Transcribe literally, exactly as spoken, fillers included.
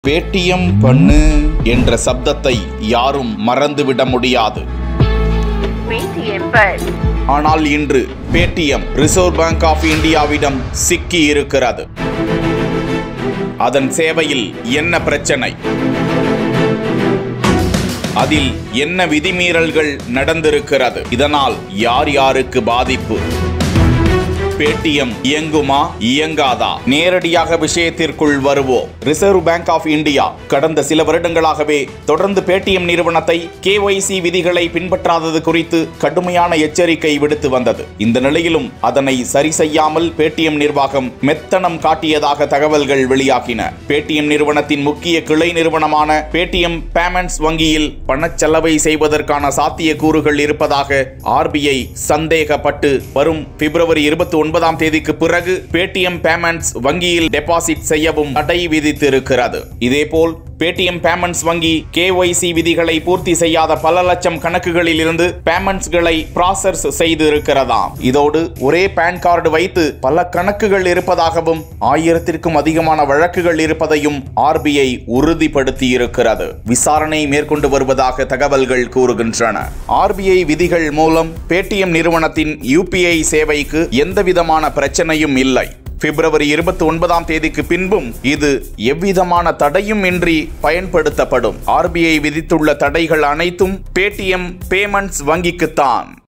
Paytm பண்ணு என்ற சப்தத்தை யாரும் மறந்துவிட முடியாது. ஆனால் இன்று பேடிஎம் ரிசர்வ் பேங்க் ஆஃப் இந்தியாவிடம் சிக்கி இருக்கிறது. அதன் சேவையில் என்ன பிரச்சனை? அதில் என்ன விதிமீறல்கள் நடந்திருக்கிறது? இதனால் யார் யாருக்கு பாதிப்பு? பேடிஎம் இயங்குமா இயங்காதா? நேரடியாக விஷயத்திற்குள் வருவோம். ரிசர்வ் பேங்க் ஆஃப் இந்தியா கடந்த சில வருடங்களாகவே தொடர்ந்து பேடிஎம் நிறுவனத்தை கேஒய்சி விதிகளை பின்பற்றாதது குறித்து கடுமையான எச்சரிக்கை விடுத்து வந்தது. இந்த நிலையிலும் அதனை சரி செய்யாமல் பேடிஎம் நிர்வாகம் மெத்தனம் காட்டியதாக தகவல்கள் வெளியாகின. பேடிஎம் நிறுவனத்தின் முக்கிய கிளை நிறுவனமான பேடிஎம் பேமெண்ட்ஸ் வங்கியில் பணச்செலவை செய்வதற்கான சாத்திய கூறுகள் இருப்பதாக ஆர்பிஐ சந்தேகப்பட்டு வரும் பிப்ரவரி இருபத்தி ஒன்பதாம் தேதிக்கு பிறகு பேடிஎம் பேமெண்ட்ஸ் வங்கியில் டெபாசிட் செய்யவும் தடை விதித்திருக்கிறது. இதேபோல் பேடிஎம் பேமெண்ட்ஸ் வங்கி கேஒய்சி விதிகளை பூர்த்தி செய்யாத பல லட்சம் கணக்குகளில் இருந்து பேமெண்ட்ஸ்களை ப்ராசஸ் செய்து இருக்கிறதாம். இதோடு ஒரே பான் கார்டு வைத்து பல கணக்குகள் இருப்பதாகவும் ஆயிரத்திற்கும் அதிகமான வழக்குகள் இருப்பதையும் ஆர்பிஐ உறுதிப்படுத்தி இருக்கிறது. விசாரணை மேற்கொண்டு வருவதாக தகவல்கள் கூறுகின்றன. ஆர்பிஐ விதிகள் மூலம் பேடிஎம் நிறுவனத்தின் யூபிஐ சேவைக்கு எந்தவிதமான பிரச்சனையும் இல்லை. பிப்ரவரி இருபத்தி ஒன்பதாம் தேதிக்கு பின்பும் இது எவ்விதமான தடையும் இன்றி பயன்படுத்தப்படும். ஆர்பிஐ விதித்துள்ள தடைகள் அனைத்தும் பேடிஎம் பேமெண்ட்ஸ் வங்கிக்குத்தான்.